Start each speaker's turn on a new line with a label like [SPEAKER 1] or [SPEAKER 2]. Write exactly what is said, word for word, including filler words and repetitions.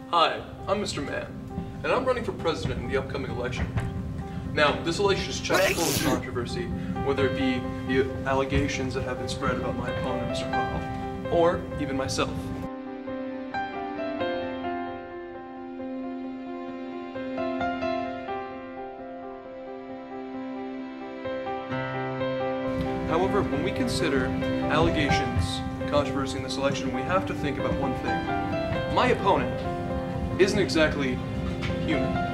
[SPEAKER 1] Hi, I'm Mister Mann, and I'm running for president in the upcoming election. Now, this election is chock full of controversy, whether it be the allegations that have been spread about my opponent, Mister Mann, or even myself. However, when we consider allegations, controversy in this election, we have to think about one thing. My opponent isn't exactly human.